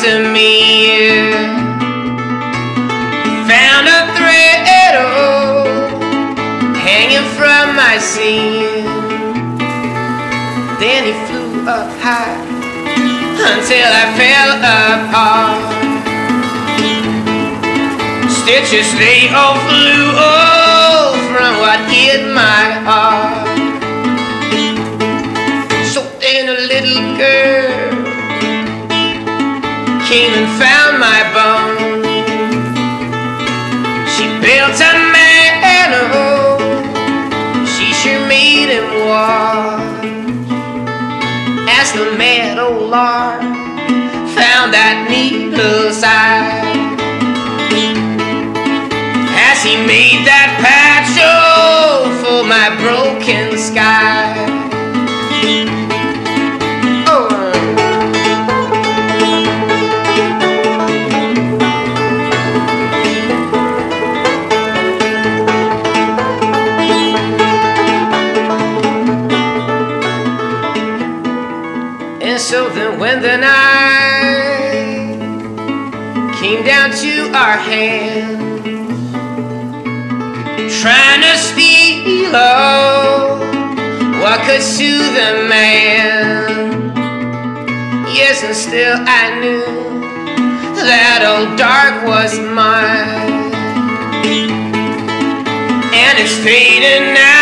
to me. Found a thread, hanging from my seam. Then he flew up high until I fell apart. Stitches they all flew from what hit my heart. So then a little girl came and found my bone. She built a man, she sure made him walk. As the meadowlark found that needle's eye, as he made that patch for my broken sky. And so then when the night came down to our hands, trying to steal what could soothe a man. Yes, and still I knew that old dark was mine, and it's fading now.